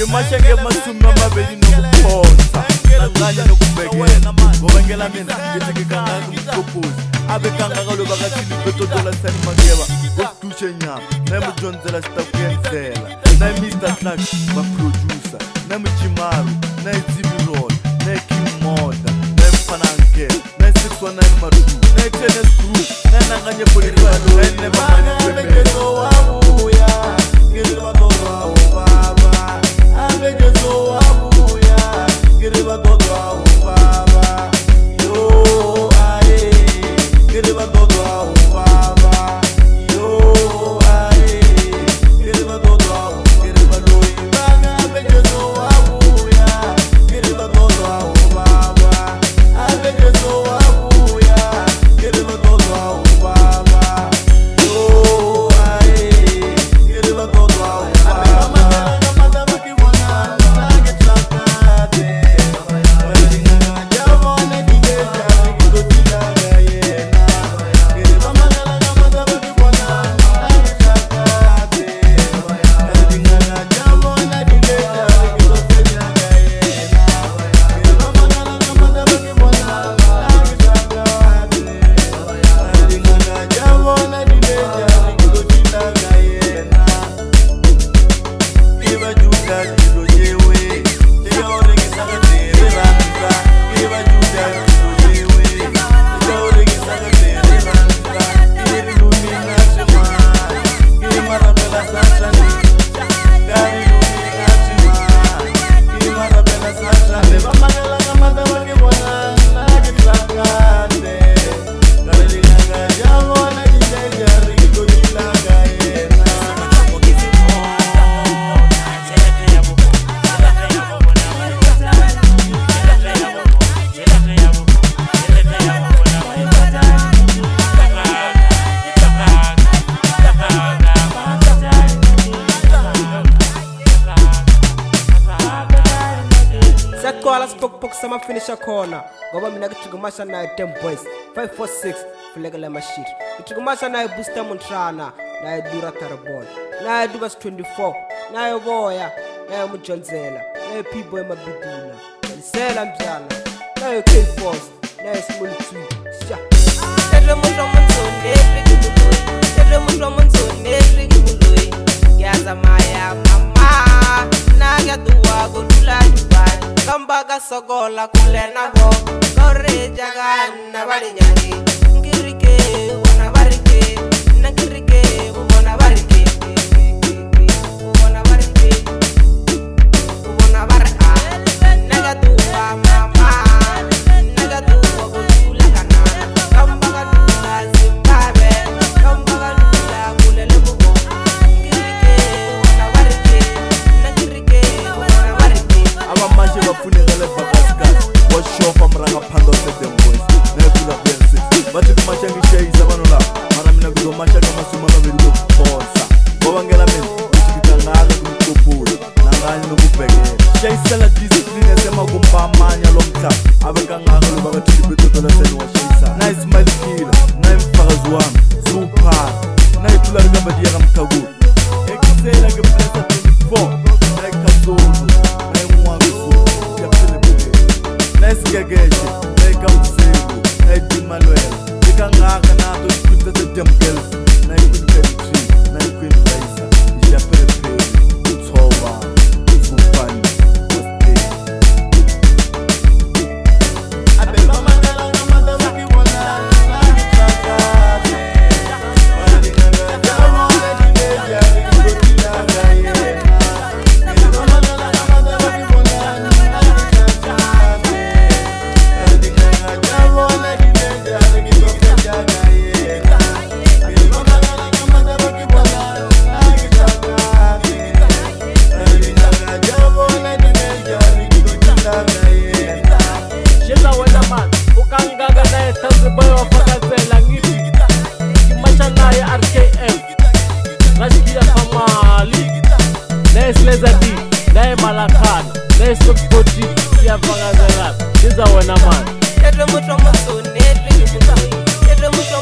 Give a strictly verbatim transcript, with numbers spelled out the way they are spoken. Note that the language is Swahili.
ngimasha ngemasumi amabili nokuphonsa nanganye nokubhekela ngoba ngela mina ngithi ngikangaka umqhubuzi abekangaka lo bakathini betodola sani mageba ngokudushe nyama nayimujonzela sitakuyenzela nayi Mister Clark baproducer nayimujimaru nayi Zibirol nayi King Moda nayi Mfananke nayi six one nine Maru nayi Tennis Group nayi nanganye Politano nayi Never Mind Femezo wabuya ngiriba dola ubaba abejezo wabuya ngiriba dola ubaba yo aye ngiriba dola ubaba yo aye ngiriba dola ngiriba loyi banga abejezo wabuya ngiriba dola ubaba abejezo wabuya ngiriba dola ubaba yo aye ngiriba dola ubaba mama bakibona nagetlakade Kwala spoke pok sama finisher corner ngoba mina ngithukumasha nayo ten boys five four six fulegela mashit ngithukumasha nayo Booster Montrana nayo Dura Tarabon nayo Dubas twenty-four nayo Boya nayo Mujonzela nayo P-Boy Mabidula Lisela Mjana nayo K-Force nayo Small two sha Tete mundo munzone ngibuloi Tete mundo munzone ngibuloi Ngiyaza maya mama nagadua gudula dubai Kambaga sogola kulena go Kore jagana barinyani Ngirike wana barike Nangirike ubona barike Ubona barike Ubona barika Nagadua mama Nagadua gudula kana Kambaga dula Zimbabwe Kambaga dula kulele mugo Ngirike wana barike Nangirike ubona barike Aba manje bafunekele bakasikasi washofa mranga phando seven boys nekula kuyensi bathi kumasha ngishayisa bano la mara mina kuzomasha kamasuma amabili kokuphonsa ngoba ngela mina ngikangaka kumqhubuzi nanganye nokubhekela shayisela discipline esemakumba amanya lomhlaba abekangaka lo bakathili betodola seni washayisa nayi Smile Killer nayi Mfakazi wami super nayi Thula Likamba diya kamthakulu ekusela ngeplasa twenty-four nayi Kazulu Nesgegeje, neka mzego, neka malwela Ika ngaka na ato shikuta se demkels Na ikwin chemistry, na ikwin raisa Ija perepere, utsowa, ufupani, uste Abe mama ngala ngamada wiki wana Nagi chakade Wali nganga jawa Ledi leja, wiki laga yena Abe mama ngala ngamada wiki wana Nagi chakade Lezadi, nae malakana, nae sokoti, ya vagazela, iza wana man. Tete muto muso, nete muto, tete muto